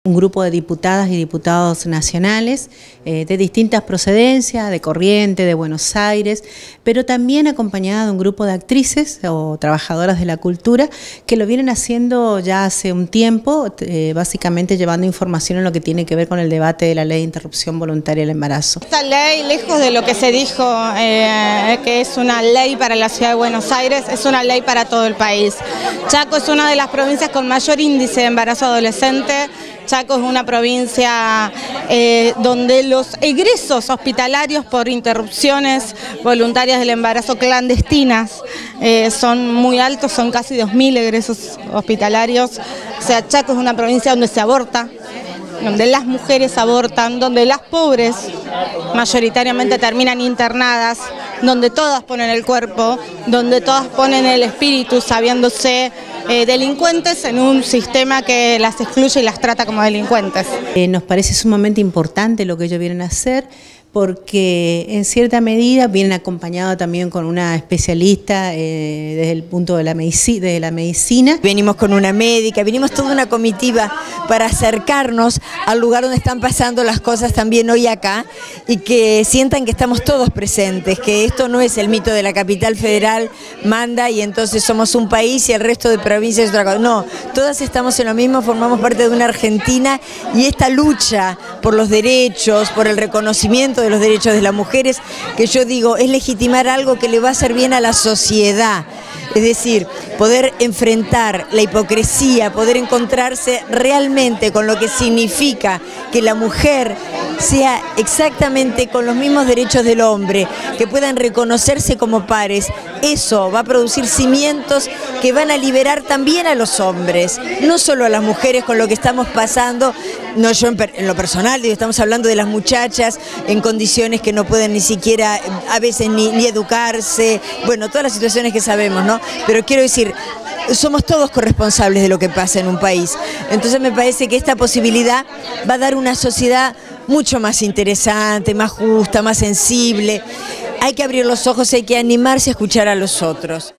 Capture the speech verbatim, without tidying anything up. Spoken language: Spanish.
Un grupo de diputadas y diputados nacionales eh, de distintas procedencias, de Corrientes, de Buenos Aires, pero también acompañada de un grupo de actrices o trabajadoras de la cultura que lo vienen haciendo ya hace un tiempo, eh, básicamente llevando información en lo que tiene que ver con el debate de la ley de interrupción voluntaria del embarazo. Esta ley, lejos de lo que se dijo eh, que es una ley para la ciudad de Buenos Aires, es una ley para todo el país. Chaco es una de las provincias con mayor índice de embarazo adolescente. Chaco es una provincia eh, donde los egresos hospitalarios por interrupciones voluntarias del embarazo clandestinas eh, son muy altos, son casi dos mil egresos hospitalarios. O sea, Chaco es una provincia donde se aborta, donde las mujeres abortan, donde las pobres mayoritariamente terminan internadas, donde todas ponen el cuerpo, donde todas ponen el espíritu sabiéndose Eh, delincuentes en un sistema que las excluye y las trata como delincuentes. Eh, nos parece sumamente importante lo que ellos vienen a hacer, porque en cierta medida vienen acompañados también con una especialista eh, desde el punto de la, medici de la medicina. Venimos con una médica, venimos toda una comitiva para acercarnos al lugar donde están pasando las cosas también hoy acá y que sientan que estamos todos presentes, que esto no es el mito de la capital federal, manda y entonces somos un país y el resto de provincias es otra cosa. No, todas estamos en lo mismo, formamos parte de una Argentina y esta lucha por los derechos, por el reconocimiento de los derechos de las mujeres, que yo digo, es legitimar algo que le va a hacer bien a la sociedad. Es decir, poder enfrentar la hipocresía, poder encontrarse realmente con lo que significa que la mujer sea exactamente con los mismos derechos del hombre, que puedan reconocerse como pares. Eso va a producir cimientos que van a liberar también a los hombres, no solo a las mujeres con lo que estamos pasando. No, yo en, per, en lo personal, digo, estamos hablando de las muchachas en condiciones que no pueden ni siquiera, a veces ni, ni educarse, bueno, todas las situaciones que sabemos, ¿no? Pero quiero decir, somos todos corresponsables de lo que pasa en un país. Entonces me parece que esta posibilidad va a dar una sociedad mucho más interesante, más justa, más sensible. Hay que abrir los ojos, hay que animarse a escuchar a los otros.